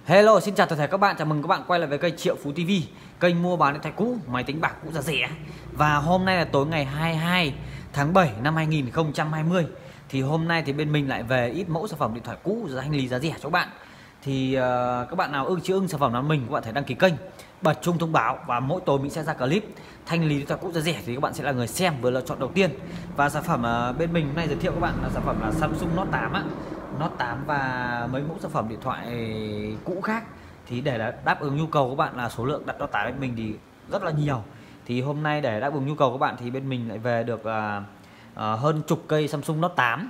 Hello, xin chào toàn thể các bạn, chào mừng các bạn quay lại với kênh Triệu Phú TV, kênh mua bán điện thoại cũ, máy tính bảng cũ giá rẻ. Và hôm nay là tối ngày 22 tháng 7 năm 2020. Thì hôm nay thì bên mình lại về ít mẫu sản phẩm điện thoại cũ hành lý giá rẻ cho các bạn. Thì các bạn nào chưa ưng sản phẩm nào mình, các bạn thể đăng ký kênh, bật chuông thông báo, và mỗi tối mình sẽ ra clip thanh lý điện thoại cũ giá rẻ thì các bạn sẽ là người xem vừa lựa chọn đầu tiên. Và sản phẩm bên mình hôm nay giới thiệu các bạn là sản phẩm là Samsung Note 8 á. Note 8 và mấy mẫu sản phẩm điện thoại cũ khác. Thì để đáp ứng nhu cầu của bạn là số lượng đặt Note 8 bên mình thì rất là nhiều. Thì hôm nay để đáp ứng nhu cầu của bạn thì bên mình lại về được hơn chục cây Samsung Note 8.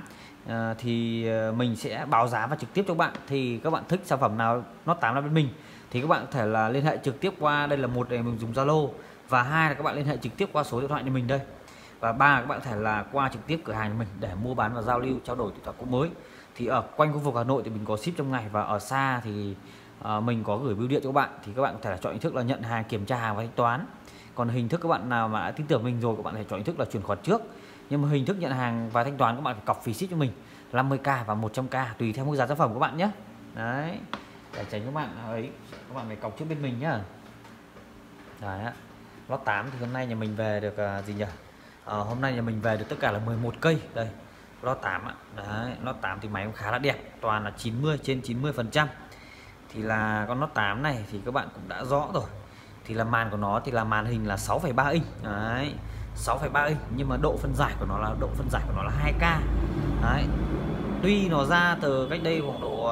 Thì mình sẽ báo giá và trực tiếp cho các bạn. Thì các bạn thích sản phẩm nào Note 8 là bên mình thì các bạn có thể là liên hệ trực tiếp qua đây là một để mình dùng Zalo, và hai là các bạn liên hệ trực tiếp qua số điện thoại của mình đây, và ba là các bạn có thể là qua trực tiếp cửa hàng của mình để mua bán và giao lưu trao đổi điện thoại cũ mới. Thì ở quanh khu vực Hà Nội thì mình có ship trong ngày, và ở xa thì mình có gửi bưu điện cho các bạn. Thì các bạn có thể là chọn hình thức là nhận hàng, kiểm tra hàng và thanh toán. Còn hình thức các bạn nào mà đã tin tưởng mình rồi, các bạn có thể chọn hình thức là chuyển khoản trước. Nhưng mà hình thức nhận hàng và thanh toán các bạn phải cọc phí ship cho mình 50k và 100k tùy theo mức giá sản phẩm của các bạn nhé. Đấy, để tránh các bạn ấy, các bạn phải cọc trước bên mình nhá. Đấy, Note 8 thì hôm nay nhà mình về được gì nhỉ? Hôm nay nhà mình về được tất cả là 11 cây đây. Note 8 ạ. Đấy, Note 8 thì máy cũng khá là đẹp, toàn là 90 trên 90%. Thì là con Note 8 này thì các bạn cũng đã rõ rồi. Thì là màn của nó thì là màn hình là 6,3 inch. Đấy, 6,3 inch nhưng mà độ phân giải của nó là 2K. Đấy. Tuy nó ra từ cách đây khoảng độ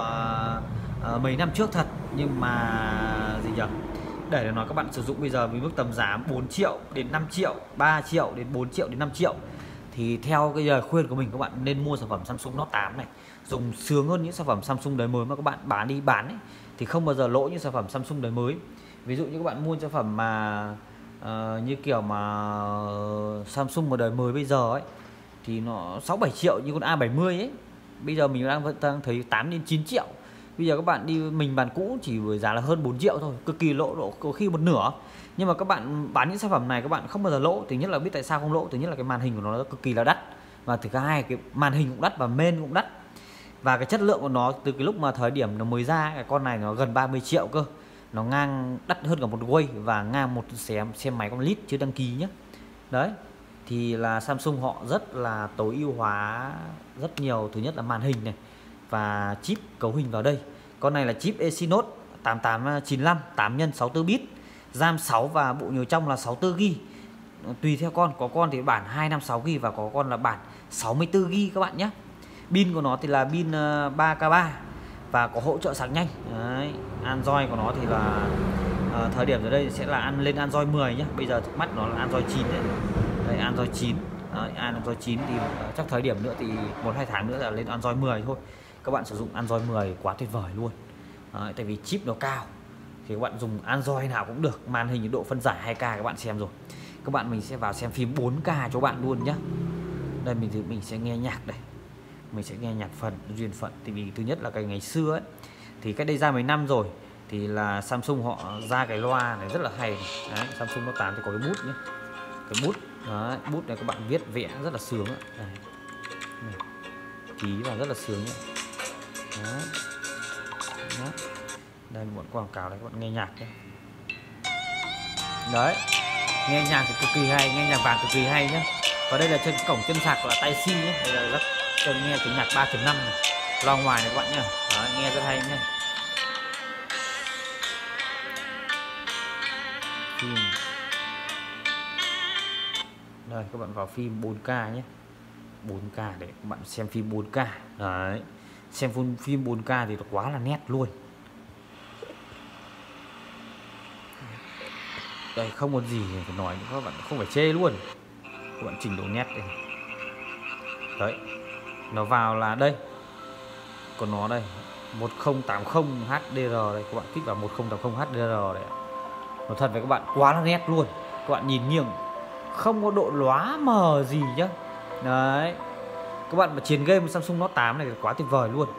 mấy năm trước thật, nhưng mà gì nhỉ? Để nói các bạn sử dụng bây giờ với mức tầm giá 4 triệu đến 5 triệu, 3 triệu đến 4 triệu đến 5 triệu thì theo cái lời khuyên của mình, các bạn nên mua sản phẩm Samsung Note 8 này, dùng sướng hơn những sản phẩm Samsung đời mới mà các bạn bán đi bán ấy, thì không bao giờ lỗ như sản phẩm Samsung đời mới. Ví dụ như các bạn mua sản phẩm mà như kiểu mà Samsung một đời mới bây giờ ấy thì nó 6-7 triệu như con A70 ấy. Bây giờ mình đang thấy 8 đến 9 triệu. Bây giờ các bạn đi mình bán cũ chỉ với giá là hơn 4 triệu thôi, cực kỳ lỗ có khi một nửa. Nhưng mà các bạn bán những sản phẩm này các bạn không bao giờ lỗ. Thứ nhất là biết tại sao không lỗ, thứ nhất là cái màn hình của nó cực kỳ là đắt, và thứ hai cái màn hình cũng đắt và main cũng đắt. Và cái chất lượng của nó từ cái lúc mà thời điểm nó mới ra, cái con này nó gần 30 triệu cơ. Nó ngang đắt hơn cả một Way và ngang một xe máy con lít chưa đăng ký nhé. Đấy. Thì là Samsung họ rất là tối ưu hóa rất nhiều. Thứ nhất là màn hình này và chip cấu hình vào đây. Con này là chip Exynos 8895 8x64 bit, RAM 6 và bộ nhớ trong là 64GB. Tùy theo con, có con thì bản 256GB và có con là bản 64GB các bạn nhé. Pin của nó thì là pin 3K3 và có hỗ trợ sạc nhanh. Đấy. Android của nó thì là thời điểm ở đây sẽ là lên Android 10 nhé. Bây giờ mắt nó là Android 9 đấy. Đây, Android 9. Đấy, Android 9 thì chắc thời điểm nữa thì 1-2 tháng nữa là lên Android 10 thôi. Các bạn sử dụng Android 10 quá tuyệt vời luôn. Đấy, tại vì chip nó cao thì các bạn dùng Android nào cũng được. Màn hình độ phân giải 2K các bạn xem rồi. Các bạn mình sẽ vào xem phim 4K cho bạn luôn nhé. Đây mình sẽ nghe nhạc đây. Mình sẽ nghe nhạc duyên phận. Thì vì thứ nhất là cái ngày xưa ấy, thì cách đây ra mấy năm rồi thì là Samsung họ ra cái loa này rất là hay. Đấy, Samsung Note 8 thì có cái bút nhé. Cái bút. Đấy, bút này các bạn viết vẽ rất là sướng ấy. Đây. Này. Ký vào rất là sướng nhé. Đấy. Đó. Đây một quảng cáo đấy, các bạn nghe nhạc nhé. Đấy, nghe nhạc thì cực kỳ hay, nghe nhạc vàng cực kỳ hay nhé. Và đây là trên cổng chân sạc là Type-C nhé. Đây là rất nghe tiếng nhạc 3.5 này, loa ngoài này các bạn nhé. Đấy, nghe rất hay nhé. Phim. Đây các bạn vào phim 4K nhé. 4K để các bạn xem phim 4K. Đấy. Xem phim 4K thì nó quá là nét luôn. Đây không có gì phải nói nữa, các bạn không phải chê luôn. Các bạn chỉnh độ nét đây. Đấy. Nó vào là đây. Còn nó đây 1080 HDR đây, các bạn kích vào 1080 HDR đây. Nó thật với các bạn quá là nét luôn. Các bạn nhìn nghiêng không có độ lóa mờ gì nhá. Đấy. Các bạn mà chiến game Samsung Note 8 này quá tuyệt vời luôn.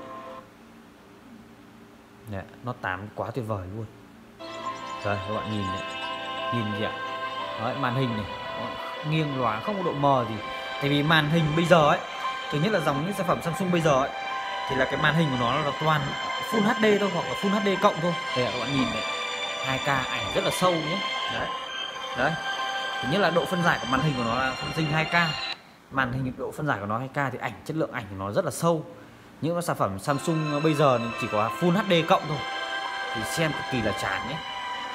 Đấy, Note 8 quá tuyệt vời luôn. Đây các bạn nhìn này. Nhìn gì ạ? Đấy, màn hình này nghiêng lóa không có độ mờ gì. Tại vì màn hình bây giờ ấy, thứ nhất là dòng những sản phẩm Samsung bây giờ ấy, thì là cái màn hình của nó là toàn Full HD thôi, hoặc là Full HD cộng thôi. Đây các bạn nhìn này, 2K ảnh rất là sâu nhé. Đấy. Đấy. Thứ nhất là độ phân giải của màn hình của nó là Full 2K. Màn hình độ phân giải của nó 2K thì chất lượng ảnh của nó rất là sâu. Những sản phẩm Samsung bây giờ chỉ có Full HD cộng thôi thì xem cực kỳ là chán nhé.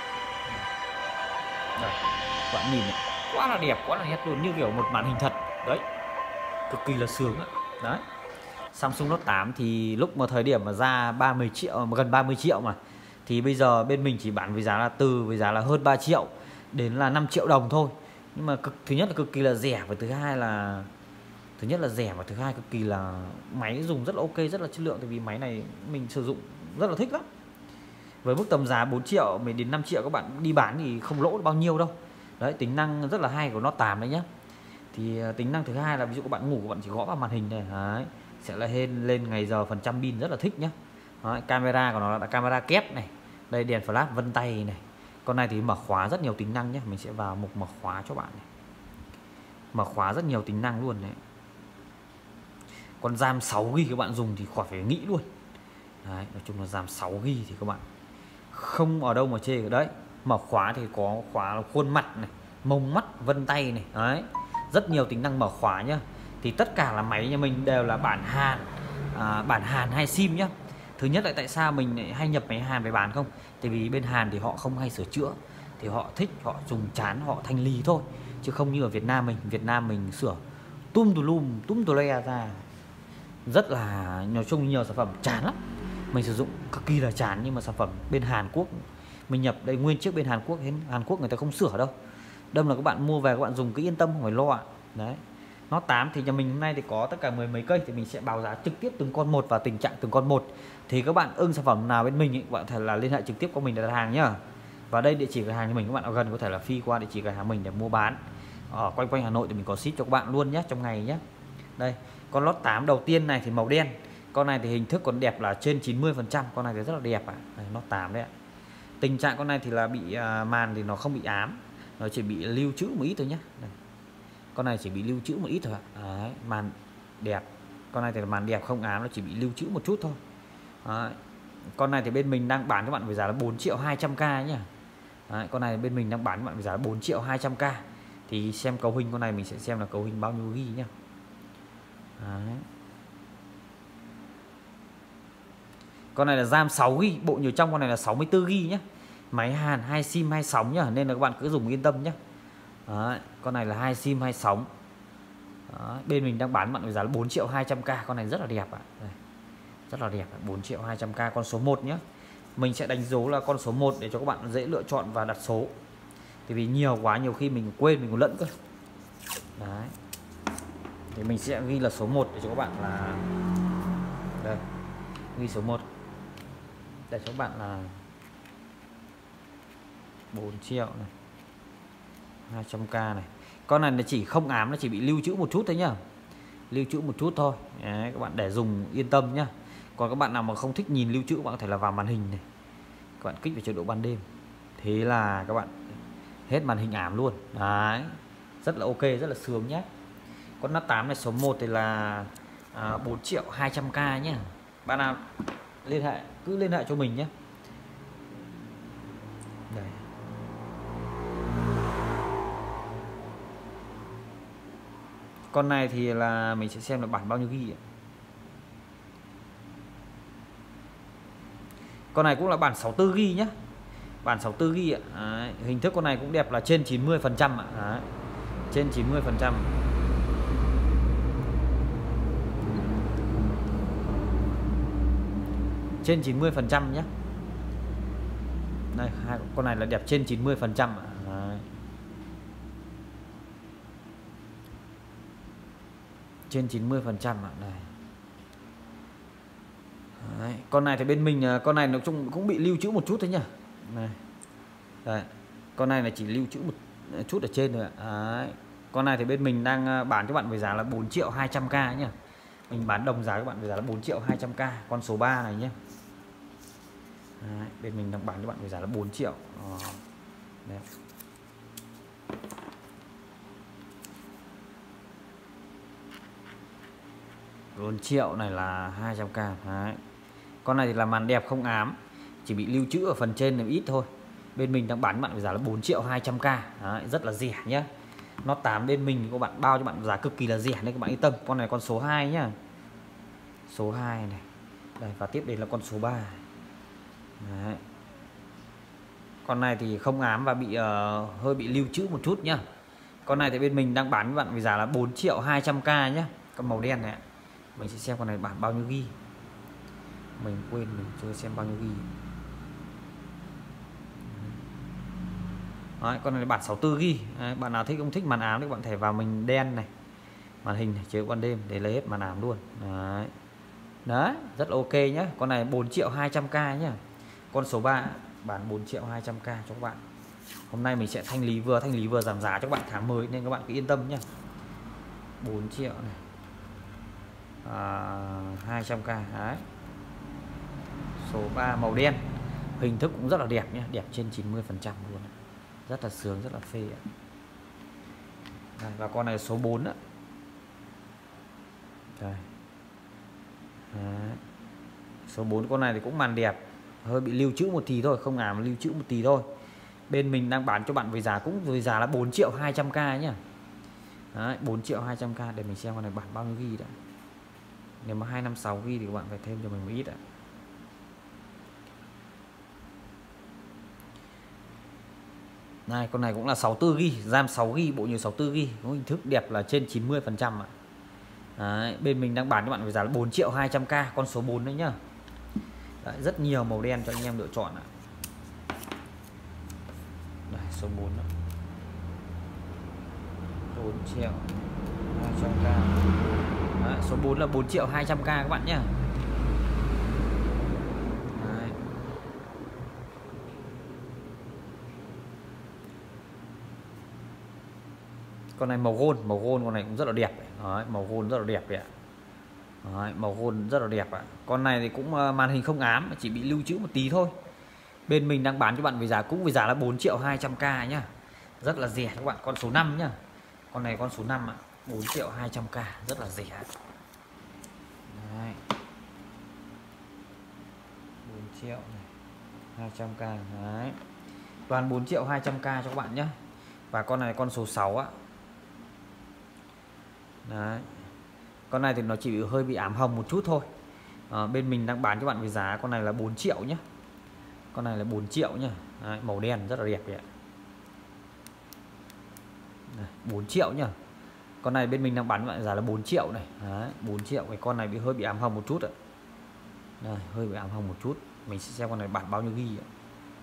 Đây, các bạn nhìn này, quá là đẹp, quá là nét luôn, như kiểu một màn hình thật. Đấy, cực kỳ là sướng đấy. Đấy. Samsung Note 8 thì lúc mà thời điểm mà ra 30 triệu, gần 30 triệu mà, thì bây giờ bên mình chỉ bán với giá là với giá là hơn 3 triệu đến là 5 triệu đồng thôi. Nhưng mà thứ nhất là cực kỳ là rẻ, và thứ hai là thứ hai cực kỳ là máy dùng rất là ok, rất là chất lượng. Tại vì máy này mình sử dụng rất là thích lắm. Với mức tầm giá 4 triệu mình đến 5 triệu các bạn đi bán thì không lỗ bao nhiêu đâu. Đấy, tính năng rất là hay của Note 8 đấy nhá. Thì tính năng thứ hai là ví dụ các bạn ngủ, các bạn chỉ gõ vào màn hình này, đấy, sẽ là lên ngày giờ, phần trăm pin, rất là thích nhá. Đấy, camera của nó là camera kép này, đây đèn flash vân tay này. Con này thì mở khóa rất nhiều tính năng nhé. Mình sẽ vào mục mở khóa cho bạn này. Mở khóa rất nhiều tính năng luôn đấy. Con RAM 6GB các bạn dùng thì khỏi phải nghĩ luôn. Đấy, nói chung là RAM 6GB thì các bạn không ở đâu mà chê. Đấy, mở khóa thì có khóa là khuôn mặt này, mông mắt, vân tay này. Đấy, rất nhiều tính năng mở khóa nhá. Thì tất cả là máy nhà mình đều là bản Hàn hay sim nhá. Thứ nhất là tại sao mình lại hay nhập máy Hàn về bán không? Tại vì bên Hàn thì họ không hay sửa chữa, thì họ thích, họ dùng chán, họ thanh lý thôi. Chứ không như ở Việt Nam mình sửa tum tù le ra. Rất là, nói chung nhiều sản phẩm chán lắm. Mình sử dụng cực kỳ là chán. Nhưng mà sản phẩm bên Hàn Quốc mình nhập đây nguyên chiếc bên Hàn Quốc, Hàn Quốc người ta không sửa đâu. Đâm là các bạn mua về các bạn dùng cứ yên tâm, không phải lo ạ. Đấy. Note 8 thì nhà mình hôm nay thì có tất cả 10 mấy cây, thì mình sẽ báo giá trực tiếp từng con một và tình trạng từng con một. Thì các bạn ưng sản phẩm nào bên mình các bạn có thể là liên hệ trực tiếp qua mình để đặt hàng nhá. Và đây địa chỉ cửa hàng của mình, các bạn ở gần có thể là phi qua địa chỉ cửa hàng mình để mua bán. Ở quanh Hà Nội thì mình có ship cho các bạn luôn nhé, trong ngày nhé. Đây, con Note 8 đầu tiên này thì màu đen. Con này thì hình thức còn đẹp là trên 90%, con này thì rất là đẹp ạ. Note 8 đấy ạ. Tình trạng con này thì là bị màn thì nó không bị ám, nó chỉ bị lưu trữ một ít thôi nhé. Đây. Con này chỉ bị lưu trữ một ít thôi ạ. Đấy, màn đẹp. Con này thì là màn đẹp không ám, nó chỉ bị lưu trữ một chút thôi. Đấy. Con này thì bên mình đang bán các bạn với giá là 4.200.000 nhá. Đấy, con này bên mình đang bán các bạn với giá là 4.200.000. Thì xem cấu hình con này mình sẽ xem là cấu hình bao nhiêu ghi nhá. Đấy. Con này là RAM 6GB, bộ nhớ trong con này là 64GB nhé. Máy Hàn 2 sim 2 sóng nhá, nên là các bạn cứ dùng yên tâm nhé. Đấy, con này là 2 sim 2 sóng. Đấy, bên mình đang bán bạn với giá là 4.200.000. Con này rất là đẹp ạ. Đây, rất là đẹp, 4.200.000 con số 1 nhé. Mình sẽ đánh dấu là con số 1 để cho các bạn dễ lựa chọn và đặt số. Tại vì nhiều quá, nhiều khi mình quên, mình còn lẫn cơ. Đấy. Thì mình sẽ ghi là số 1 để cho các bạn là đây, ghi số 1 để cho các bạn là 4 triệu này, 200.000 này. Con này là chỉ không ám, nó chỉ bị lưu trữ một chút thôi nhá. Lưu trữ một chút thôi. Đấy, các bạn để dùng yên tâm nhá. Còn các bạn nào mà không thích nhìn lưu trữ, các bạn có thể là vào màn hình này. Các bạn kích vào chế độ ban đêm. Thế là các bạn hết màn hình ám luôn. Đấy. Rất là ok, rất là sướng nhé. Con Note 8 này số 1 thì là 4.200.000 nhé. Bạn nào liên hệ cứ liên hệ cho mình nhé. Đây. Con này thì là mình sẽ xem là bản bao nhiêu ghi ạ. Con này cũng là bản 64GB nhé. Bản 64GB ạ. Đấy. Hình thức con này cũng đẹp là trên 90% ạ. Đấy. Trên 90%. Trên 90% nhé. Đây, con này là đẹp trên 90% ạ. Đấy. Trên 90% ạ. Đây. Đấy. Con này thì bên mình, con này nó cũng bị lưu trữ một chút thôi nhá. Này. Đấy. Con này là chỉ lưu trữ một chút ở trên rồi ạ. Đấy. Con này thì bên mình đang bán cho bạn với giá là 4.200.000 nhá. Mình bán đồng giá các bạn với giá là 4.200.000, con số 3 này nhé. Đấy, bên mình đang bán cho bạn với giá là 4 triệu. Đấy. Triệu này là 200.000. Đấy. Con này thì là màn đẹp không ám, chỉ bị lưu trữ ở phần trên là ít thôi. Bên mình đang bán bạn với giá là 4.200.000. Đấy, rất là rẻ nhá. Nó 8 bên mình các bạn bao cho bạn giá cực kỳ là rẻ nên các bạn yên tâm. Con này con số 2 nhá. Số 2 này. Đây, và tiếp đến là con số 3. Đấy. Con này thì không ám và bị hơi bị lưu trữ một chút nhá. Con này thì bên mình đang bán với bạn với giá là 4.200.000 nhá. Con màu đen này. Mình sẽ xem con này bán bao nhiêu ghi. Mình quên mình chưa xem bao nhiêu ghi. Đấy, con này là bản 64 ghi. Đấy, bạn nào thích không thích màn ám thì bạn thể vào mình đen này, màn hình này, chiếu ban đêm để lấy hết màn ám luôn. Đấy. Đấy, rất là ok nhá. Con này 4.200.000 nhá. Con số 3 bán 4.200.000 cho các bạn. Hôm nay mình sẽ thanh lý vừa giảm giá cho các bạn tháng mới nên các bạn cứ yên tâm nhá. 4 triệu này. 200.000 đấy. Số 3 màu đen. Hình thức cũng rất là đẹp nhé, đẹp trên 90% luôn. Rất là sướng, rất là phê. Đây, và con này số 4 đó. Đây. Đấy. Số 4 con này thì cũng màn đẹp, hơi bị lưu trữ một tí thôi, không ám lưu trữ một tí thôi. Bên mình đang bán cho bạn với giá cũng với giá là 4.200.000 nhá. Đấy, 4.200.000 để mình xem con này bán bao nhiêu ghi đã. Nếu mà 256 ghi thì các bạn phải thêm cho mình một ít ạ. Này, con này cũng là 64 ghi, RAM 6 ghi, bộ nhớ 64 ghi, có hình thức đẹp là trên 90% ạ. Đấy, bên mình đang bán cho bạn với giá là 4.200.000, con số 4 đấy nhá. Đấy, rất nhiều màu đen cho anh em lựa chọn ạ. Đây, số 4 đó. 4.200.000. Đấy, số 4 là 4.200.000 các bạn nhá. Đấy. Con này màu gold con này cũng rất là đẹp. Đấy, màu gold rất là đẹp ạ. Đấy, màu gold rất là đẹp ạ. Con này thì cũng màn hình không ám, chỉ bị lưu trữ một tí thôi. Bên mình đang bán cho bạn với giá cũng với giá là 4.200.000 nhá. Rất là rẻ các bạn, con số 5 nhá. Con này con số 5 ạ, 4.200.000, rất là rẻ. Đấy. 4.200.000 đấy. Toàn 4.200.000 cho các bạn nhé. Và con này con số 6 ạ. Đấy. Con này thì nó chỉ hơi bị ám hồng một chút thôi. Bên mình đang bán cho bạn với giá con này là 4 triệu nhé. Con này là 4 triệu nhá. Đấy, màu đen rất là đẹp vậy ạ. Đây, 4 triệu nhá. Con này bên mình đang bán bạn giá là 4 triệu này. Đấy, 4 triệu. Cái con này bị hơi bị ám hồng một chút ạ. Đây, hơi bị ám hồng một chút. Mình sẽ xem con này bán bao nhiêu ghi ạ.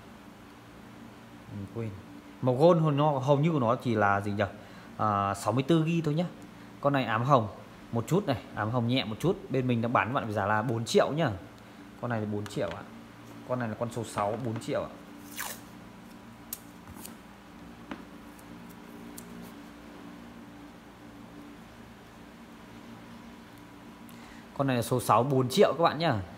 Mình quên. Màu gold hầu như của nó chỉ là gì nhỉ? 64 ghi thôi nhá. Con này ám hồng một chút này, ám hồng nhẹ một chút. Bên mình đang bán bạn với giá là 4 triệu nhá. Con này là 4 triệu ạ. Con này là con số 6, 4 triệu ạ. Con này là số 6, 4 triệu các bạn nhá.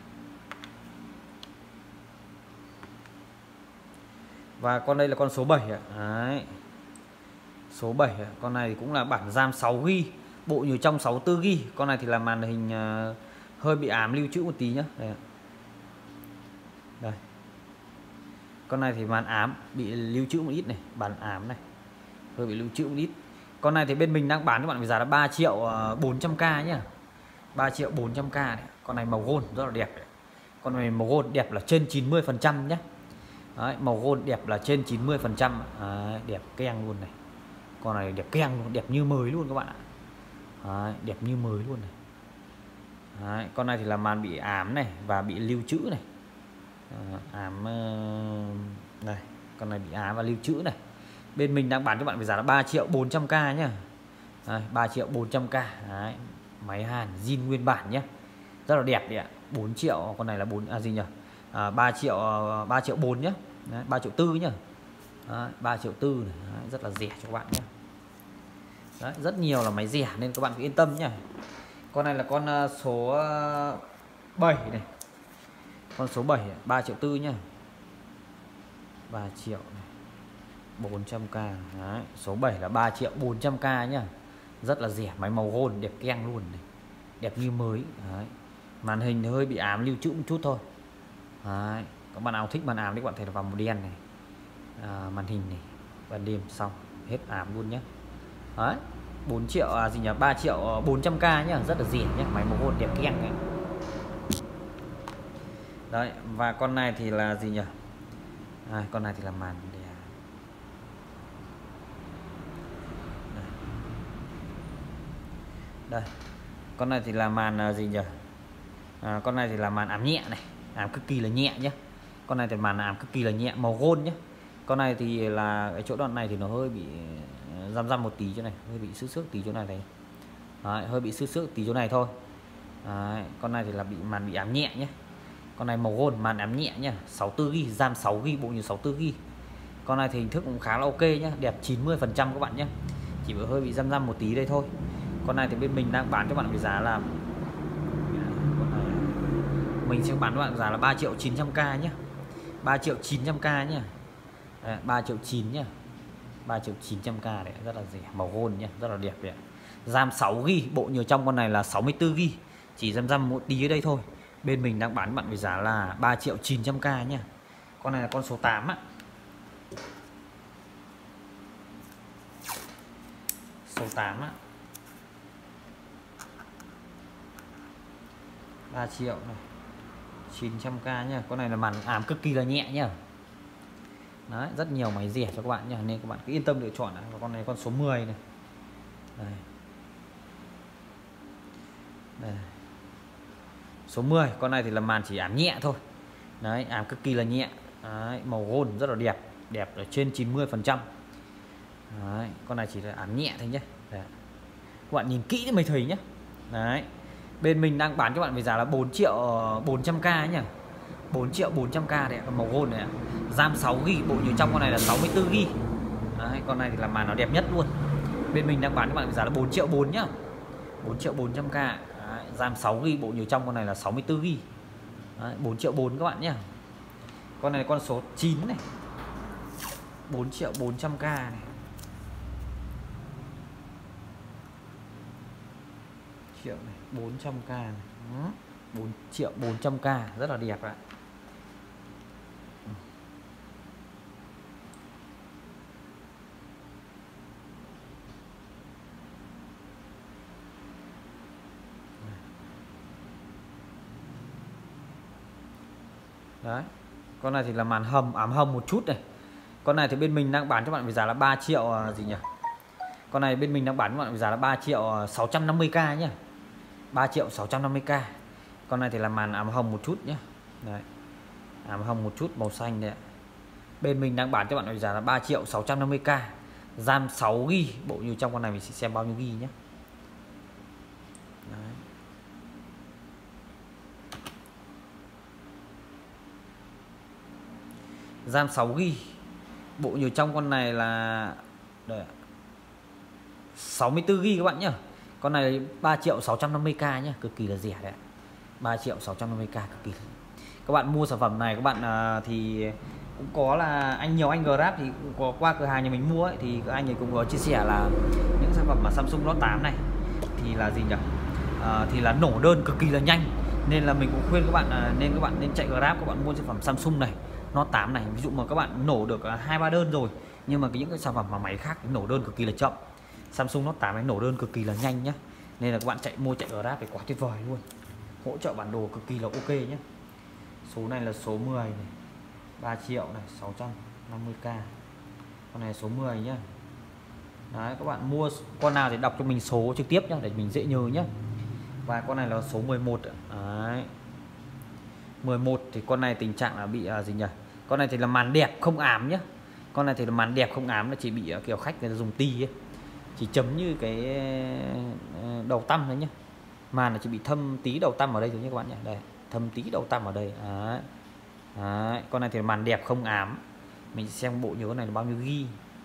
Và con đây là con số 7 ạ. Đấy. Số 7 ạ. Con này cũng là bản RAM 6GB, bộ nhớ trong 64GB. Con này thì là màn hình hơi bị ám lưu trữ một tí nhá. Đây. Đây. Con này thì màn ám bị lưu trữ một ít này, bản ám này. Hơi bị lưu trữ một ít. Con này thì bên mình đang bán cho bạn với giá là 3.400.000 nhá. 3.400.000 này. Con này màu gold rất là đẹp này. Con này màu gold đẹp là trên 90% nhé. Đấy, màu gold đẹp là trên 90%. Đấy, đẹp keng luôn này. Con này đẹp keng luôn, đẹp như mới luôn các bạn ạ. Đấy, đẹp như mới luôn này. Đấy, con này thì là màn bị ám này và bị lưu trữ này. Ám này, con này bị ám và lưu trữ này. Bên mình đang bán cho bạn với giá là 3.400.000 nhá. 3.400.000. Đấy, máy hàn zin nguyên bản nhé, rất là đẹp đấy ạ. 4 triệu, con này là 4 gì nhỉ? 3 triệu 4 nhé. Đấy, 3 triệu 4 nhá. Đấy, 3 triệu 4 này. Đấy, rất là rẻ cho các bạn nhé. Đấy, rất nhiều là máy rẻ nên các bạn cứ yên tâm nhá. Con này là con số 7 này. Con số 7 3 triệu 4 nhá. 3 triệu này. 400.000. Đấy, số 7 là 3.400.000 nhá. Rất là rẻ, máy màu gold đẹp keng luôn này. Đẹp như mới. Đấy. Màn hình hơi bị ám lưu trữ một chút thôi. Đấy. Các bạn nào thích màn ám thì các bạn thể vào màu đen này, màn hình này, ban đêm xong hết ám luôn nhé. Đấy, 4 triệu gì nhỉ, 3 triệu 400k nhá, rất là rẻ nhé, máy màu gold đẹp keng này. Đấy, và con này thì là gì nhỉ, con này thì là màn để đây, con này thì là màn gì nhỉ, con này thì là màn ám nhẹ này, ám cực kỳ là nhẹ nhé. Con này thì màn ám cực kỳ là nhẹ, màu gold nhé. Con này thì là cái chỗ đoạn này thì nó hơi bị răm một tí chỗ này, hơi bị xước tí chỗ này này. Đấy, hơi bị xước tí chỗ này thôi. Đấy, con này thì là bị ám nhẹ nhé. Con này màu gold, màn ám nhẹ nhá, 64GB, RAM 6GB, bộ nhớ 64GB. Con này thì hình thức cũng khá là ok nhá, đẹp 90% các bạn nhé. Chỉ hơi bị răm một tí đây thôi. Con này thì bên mình đang bán cho bạn với giá là mình sẽ bán cho bạn giá là 3 triệu 900k nhé. 3 triệu 900k nhé. 3 triệu 9 nhá. 3 triệu 900k đấy, rất là rẻ, màu gold nhá, rất là đẹp đấy. RAM 6GB, bộ nhớ trong con này là 64GB. Chỉ răm một tí ở đây thôi. Bên mình đang bán bạn với giá là 3 triệu 900k nhá. Con này là con số 8 á. Số 8 á. 3 triệu này, 900k nha. Con này là màn ám cực kỳ là nhẹ nhá. Đấy, rất nhiều máy rẻ cho các bạn nha, nên các bạn cứ yên tâm lựa chọn. Và con này con số 10 này. Đây. Đây. Số 10, con này thì là màn chỉ ám nhẹ thôi. Đấy, ám cực kỳ là nhẹ. Đấy, màu gold rất là đẹp, đẹp ở trên 90%. Đấy, con này chỉ là ám nhẹ thôi nhé. Đấy. Các bạn nhìn kỹ mới thấy nhé. Đấy. Bên mình đang bán cho bạn với giá là 4 triệu 400k nhá. 4 triệu 400k đấy, màu gold này. RAM 6GB, bộ nhớ trong con này là 64GB. Đấy, con này thì là màn nó đẹp nhất luôn. Bên mình đang bán cho bạn với giá là 4 triệu 4 nhá. 4 triệu 400k. Đấy, RAM 6GB, bộ nhớ trong con này là 64GB. Đấy, 4 triệu 4 các bạn nhá. Con này con số 9 này. 4 triệu 400k này. Triệu này, 400k này. 4 triệu 400k, rất là đẹp ạ. Đấy. Con này thì là màn hầm, ám hầm một chút này. Con này thì bên mình đang bán cho bạn với giá là 3 triệu gì nhỉ? Con này bên mình đang bán cho bạn với giá là 3 triệu 650k nhá. 3 triệu 650k. Con này thì là màn ám hồng một chút nhé. Đấy. Ám hồng một chút màu xanh đấy. Bên mình đang bán cho bạn với giá là 3 triệu 650k. RAM 6GB, bộ như trong con này mình sẽ xem bao nhiêu ghi nhé. Đấy. RAM 6GB, bộ nhớ trong con này là 64GB các bạn nhé. Con này 3 triệu 650k nhé, cực kỳ là rẻ đấy. 3 triệu 650k cực kỳ. Các bạn mua sản phẩm này các bạn thì cũng có là nhiều anh Grab thì cũng có qua cửa hàng nhà mình mua ấy, thì các anh ấy cũng có chia sẻ là những sản phẩm mà Samsung Note 8 này thì là gì nhỉ? Thì là nổ đơn cực kỳ là nhanh, nên là mình cũng khuyên các bạn nên các bạn nên chạy Grab, các bạn mua sản phẩm Samsung này, Note 8 này. Ví dụ mà các bạn nổ được 2-3 đơn rồi, nhưng mà những cái sản phẩm mà máy khác thì nổ đơn cực kỳ là chậm. Samsung Note 8 ấy nổ đơn cực kỳ là nhanh nhá, nên là các bạn chạy Grab thì quá tuyệt vời luôn, hỗ trợ bản đồ cực kỳ là ok nhé. Số này là số 10 này, 3 triệu này, 650k. Con này số 10 nhá. Đấy, các bạn mua con nào thì đọc cho mình số trực tiếp nhá, để mình dễ nhớ nhá. Và con này là số 11. Đấy. 11 thì con này tình trạng là bị gì nhỉ? Con này thì là màn đẹp không ám nhá. Con này thì là màn đẹp không ám, nó chỉ bị kiểu khách người ta dùng ti ấy. Chỉ chấm như cái đầu tăm thôi nhá. Màn là chỉ bị thâm tí đầu tăm ở đây thôi nhé các bạn nhé. Đây, thâm tí đầu tăm ở đây. Đấy. Đấy. Con này thì là màn đẹp không ám. Mình sẽ xem bộ nhớ này là bao nhiêu ghi.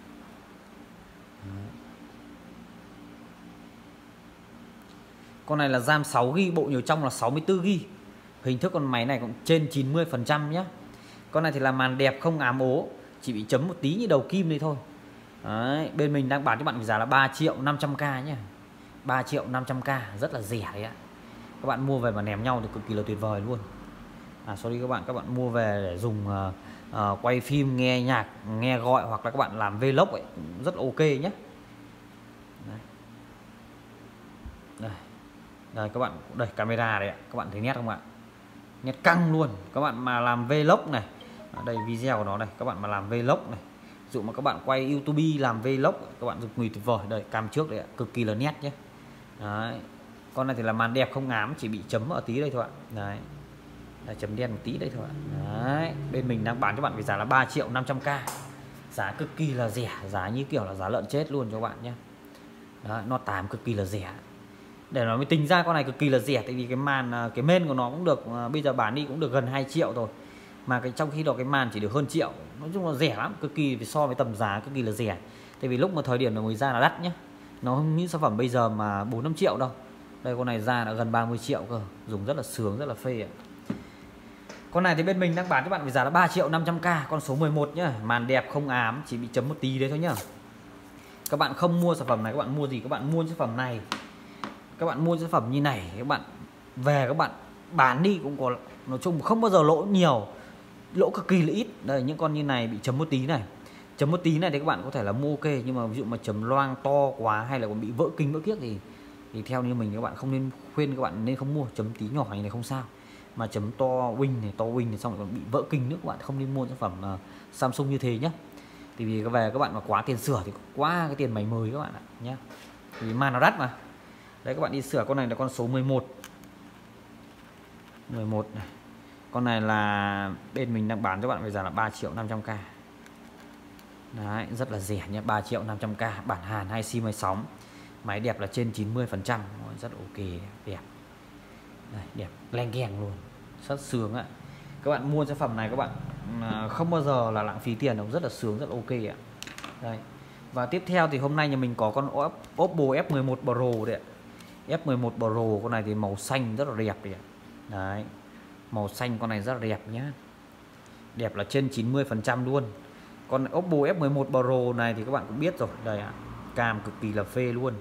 Con này là RAM 6GB, bộ nhớ trong là 64GB. Hình thức con máy này cũng trên 90% nhé. Con này thì là màn đẹp không ám ố, chỉ bị chấm một tí như đầu kim đây thôi. Đấy. Bên mình đang bán cho bạn với giá là 3 triệu 500k nhé. 3 triệu 500k, rất là rẻ đấy ạ. Các bạn mua về mà ném nhau thì cực kỳ là tuyệt vời luôn. Sorry các bạn mua về để dùng quay phim, nghe nhạc, nghe gọi, hoặc là các bạn làm vlog ấy, rất là ok nhé. Đây các bạn, đây camera đấy ạ, các bạn thấy nét không ạ? Nét căng luôn. Các bạn mà làm vlog này, đây video của nó này, các bạn mà làm vlog này, dụ mà các bạn quay YouTube làm vlog, các bạn dùng người tuyệt vời. Đây cam trước đấy ạ, cực kỳ là nét nhé. Đấy. Con này thì là màn đẹp không ám, chỉ bị chấm ở tí đây thôi ạ. Đấy, là chấm đen một tí đây thôi ạ. Đấy, bên mình đang bán cho bạn với giá là 3.500.000, giá cực kỳ là rẻ, giá như kiểu là giá lợn chết luôn cho các bạn nhé. Đó, nó 8 cực kỳ là rẻ. Để nó mới tính ra con này cực kỳ là rẻ, tại vì cái màn, cái main của nó cũng được, bây giờ bán đi cũng được gần 2 triệu rồi, mà trong khi đó cái màn chỉ được hơn triệu. Nói chung là rẻ lắm, cực kỳ, so với tầm giá cực kỳ là rẻ. Tại vì lúc mà thời điểm nó mới ra là đắt nhé, nó không như sản phẩm bây giờ mà 4-5 triệu đâu. Đây con này ra là gần 30 triệu cơ, dùng rất là sướng, rất là phê ạ. Con này thì bên mình đang bán cho bạn với giá là 3.500.000, con số 11 nhá, màn đẹp không ám, chỉ bị chấm một tí đấy thôi nhá. Các bạn không mua sản phẩm này, các bạn mua gì? Các bạn mua sản phẩm này, các bạn mua sản phẩm như này, các bạn về các bạn bán đi cũng có, nói chung không bao giờ lỗ nhiều, lỗ cực kỳ là ít. Đây những con như này bị chấm một tí này, chấm một tí này thì các bạn có thể là mua ok, nhưng mà ví dụ mà chấm loang to quá hay là còn bị vỡ kinh vỡ kiếc thì theo như mình các bạn không nên, khuyên các bạn nên không mua. Chấm tí nhỏ này không sao, mà chấm to wing này xong rồi còn bị vỡ kinh nữa, các bạn không nên mua sản phẩm Samsung như thế nhé. Thì vì về các bạn mà quá tiền sửa thì quá cái tiền máy mới các bạn ạ nhé, vì màn nó đắt mà. Đấy các bạn đi sửa. Con này là con số 11 này. Con này là bên mình đang bán cho bạn bây giờ là 3.500.000. Đấy, rất là rẻ nhé, 3.500.000, bản Hàn 2 sim 2 sóng, máy đẹp là trên 90%, rất ok, đẹp. Đây, đẹp leng keng luôn, rất sướng ạ. Các bạn mua sản phẩm này các bạn không bao giờ là lãng phí tiền đâu, rất là sướng, rất ok ạ. Đây. Và tiếp theo thì hôm nay nhà mình có con Oppo F11 Pro đấy ạ. F11 Pro, con này thì màu xanh rất là đẹp đấy ạ. Đấy, màu xanh con này rất là đẹp nhá, đẹp là trên 90% luôn. Con Oppo F11 Pro này thì các bạn cũng biết rồi, đây ạ, cam cực kỳ là phê luôn.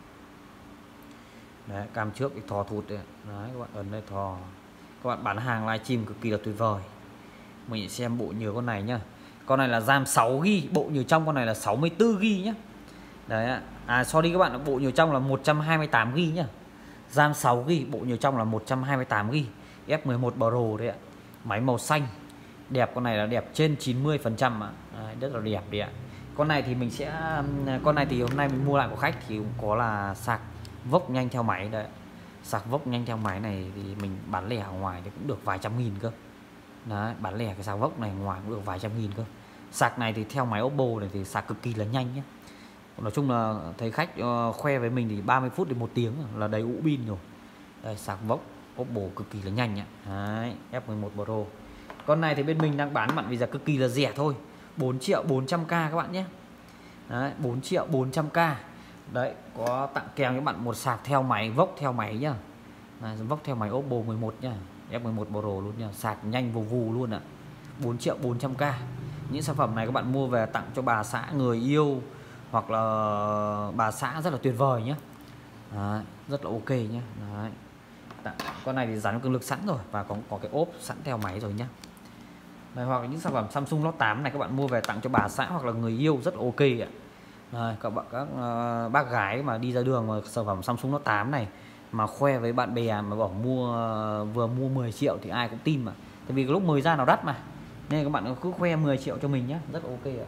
Đấy, cam trước thì thò thụt đấy. Đấy các bạn ấn đây thò. Các bạn bán hàng livestream cực kỳ là tuyệt vời. Mình xem bộ nhớ con này nhá. Con này là RAM 6GB, bộ nhớ trong con này là 64GB nhá. Đấy ạ. Sorry các bạn, bộ nhớ trong là 128GB nhá. RAM 6GB, bộ nhớ trong là 128GB. F11 Pro đấy ạ. Máy màu xanh. Đẹp, con này là đẹp trên 90% ạ. Rất là đẹp đấy ạ. Con này thì mình sẽ, con này thì hôm nay mình mua lại của khách thì cũng có là sạc vốc nhanh theo máy đấy. Sạc vốc nhanh theo máy này thì mình bán lẻ ở ngoài thì cũng được vài trăm nghìn cơ. Đấy, bán lẻ cái sạc vốc này ngoài cũng được vài trăm nghìn cơ. Sạc này thì theo máy Oppo này thì sạc cực kỳ là nhanh nhé. Nói chung là thấy khách khoe với mình thì 30 phút đến 1 tiếng là đầy ụ pin rồi. Đây, sạc vốc Oppo cực kỳ là nhanh ạ. Đấy, F11 Pro. Con này thì bên mình đang bán bạn vì giá cực kỳ là rẻ thôi, 4.400.000 các bạn nhé. Đấy, 4.400.000. Đấy, có tặng kèm các bạn một sạc theo máy, vốc theo máy nhá. Đấy, vốc theo máy Oppo 11 nhá, F11 Pro luôn nha, sạc nhanh vù vù luôn ạ. 4.400.000. Những sản phẩm này các bạn mua về tặng cho bà xã, người yêu hoặc là bà xã rất là tuyệt vời nhé. Đấy, rất là ok nhé. Đấy. Con này thì dán cường lực sẵn rồi và có cái ốp sẵn theo máy rồi nhé. Đây, hoặc là những sản phẩm Samsung Note 8 này các bạn mua về tặng cho bà xã hoặc là người yêu rất ok ạ. Đây, các bác gái mà đi ra đường mà sản phẩm Samsung Note 8 này mà khoe với bạn bè mà bảo vừa mua 10 triệu thì ai cũng tin mà. Tại vì lúc mới ra nó đắt mà, nên các bạn cứ khoe 10 triệu cho mình nhé, rất ok ạ.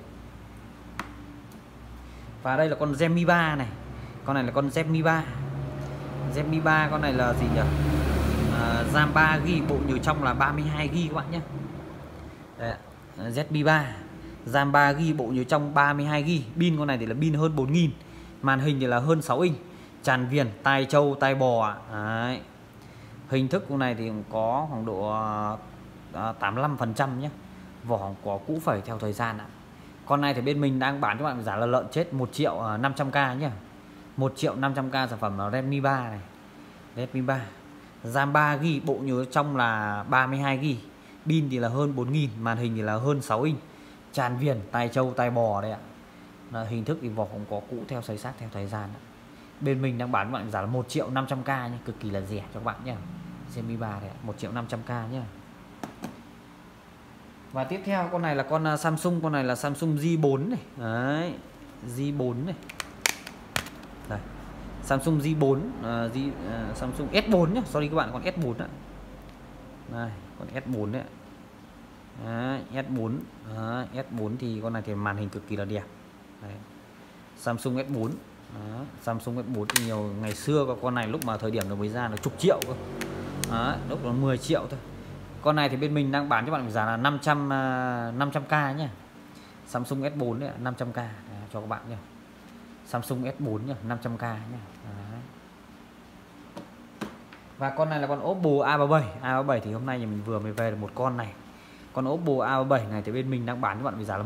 Và đây là con Redmi 3 này. Con này là con Redmi 3. Redmi 3 con này là gì nhỉ? RAM 3GB, bộ nhớ trong là 32GB các bạn nhé. Đấy, Redmi 3, RAM 3GB, bộ nhớ trong 32GB. Pin con này thì là pin hơn 4000. Màn hình thì là hơn 6 inch. Tràn viền, tai trâu, tai bò. Đấy. Hình thức con này thì cũng có khoảng độ 85% nhé. Vỏ có cũ phẩy theo thời gian ạ. Con này thì bên mình đang bán cho bạn giá là lợn chết 1.500.000 nhé. 1.500.000 sản phẩm là Redmi 3 này. Redmi 3, RAM 3GB, bộ nhớ trong là 32GB. Pin thì là hơn 4000, màn hình thì là hơn 6 inch. Tràn viền, tai trâu, tai bò đây ạ. Hình thức thì vỏ cũng có cũ theo xây xác theo thời gian. Bên mình đang bán bạn giá là 1.500.000 nhé, cực kỳ là rẻ cho các bạn nhé. Redmi 3 này 1.500.000 nhé. Và tiếp theo con này là con Samsung, con này là Samsung J4 này. Đấy, J4 này. Đây. Samsung J4, Samsung S4 nhá, sorry các bạn, con S4 ạ. Đây, con S4 đấy. Đấy, S4. Đấy, S4 thì con này thì màn hình cực kỳ là đẹp. Đấy. Samsung S4. Đó, Samsung S4 thì nhiều ngày xưa có con này lúc mà thời điểm nó mới ra là chục triệu cơ. Đó, lúc nó 10 triệu thôi. Con này thì bên mình đang bán cho bạn giá là 500k nhá. Samsung S4 đấy, 500k đấy, cho các bạn nhá. Samsung S4 nhá, 500k nhá. Đấy. Và con này là con Oppo A37. A37 thì hôm nay nhà mình vừa mới về được một con này. Con Oppo A37 này thì bên mình đang bán cho bạn với giá là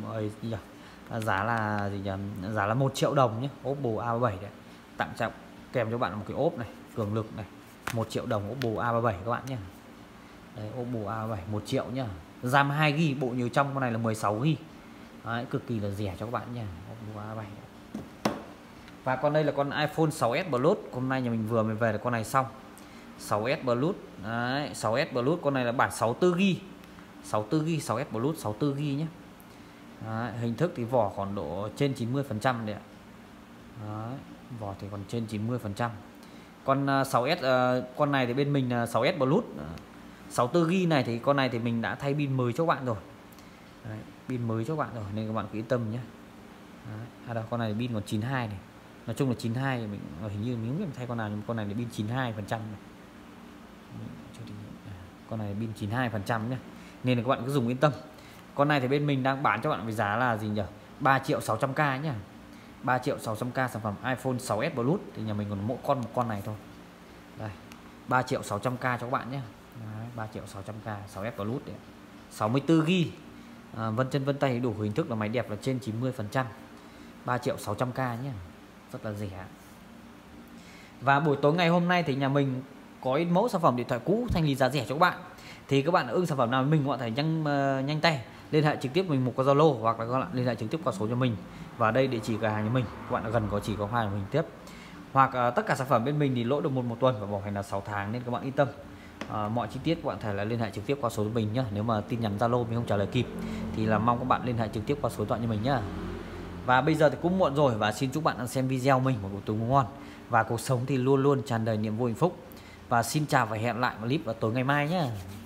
giá là 1 triệu đồng nhé. Oppo A37 đấy, tặng trọng kèm cho bạn một cái ốp này, cường lực này, 1 triệu đồng Oppo A37 các bạn nhé. Đấy, Oppo A37 1 triệu nhá. RAM 2GB, bộ nhớ trong con này là 16GB. Đấy, cực kỳ là rẻ cho các bạn nha. Oppo A37. Và con đây là con iPhone 6s Plus. Hôm nay nhà mình vừa mới về được con này xong. 6s Plus. Đấy, 6s Plus con này là bản 64GB. 64GB, 6s Plus 64GB nhé. Đấy, hình thức thì vỏ còn độ trên 90% đấy ạ. Đấy, vỏ thì còn trên 90%. Con 6s con này thì bên mình là 6s Plus 64GB này thì con này thì mình đã thay pin mới cho các bạn rồi. Đấy, pin mới cho các bạn rồi nên các bạn cứ yên tâm nhé. Đấy, con này pin còn 92 này. Nói chung là 92 mình hình như mình không biết thay con nào, nhưng con này là pin 92% này. Con này pin 92% nhé. Nên là các bạn cứ dùng yên tâm. Con này thì bên mình đang bán cho bạn với giá là gì nhỉ? 3.600k nhá. 3.600k sản phẩm iPhone 6s Plus thì nhà mình còn mỗi một con này thôi. Đây, 3.600k cho các bạn nhé. 3.600k 6s Plus đấy. 64GB. Vân chân vân tay đủ hình thức là máy đẹp là trên 90%. 3.600k nhé. Rất là rẻ. Và buổi tối ngày hôm nay thì nhà mình có ít mẫu sản phẩm điện thoại cũ thanh lý giá rẻ cho các bạn. Thì các bạn ưng sản phẩm nào với mình, các bạn thể nhanh tay liên hệ trực tiếp mình một qua Zalo, hoặc là các bạn liên hệ trực tiếp qua số cho mình. Và đây địa chỉ cửa hàng nhà mình, các bạn gần có chỉ có hoa của mình tiếp. Hoặc tất cả sản phẩm bên mình thì lỗi được một tuần và bảo hành là 6 tháng nên các bạn yên tâm. Mọi chi tiết các bạn thể là liên hệ trực tiếp qua số của mình nhá. Nếu mà tin nhắn Zalo mình không trả lời kịp thì là mong các bạn liên hệ trực tiếp qua số điện thoại như mình nhá. Và bây giờ thì cũng muộn rồi, và xin chúc bạn đang xem video mình một buổi tối ngủ ngon và cuộc sống thì luôn luôn tràn đầy niềm vui hạnh phúc. Và xin chào và hẹn lại một clip vào tối ngày mai nhé.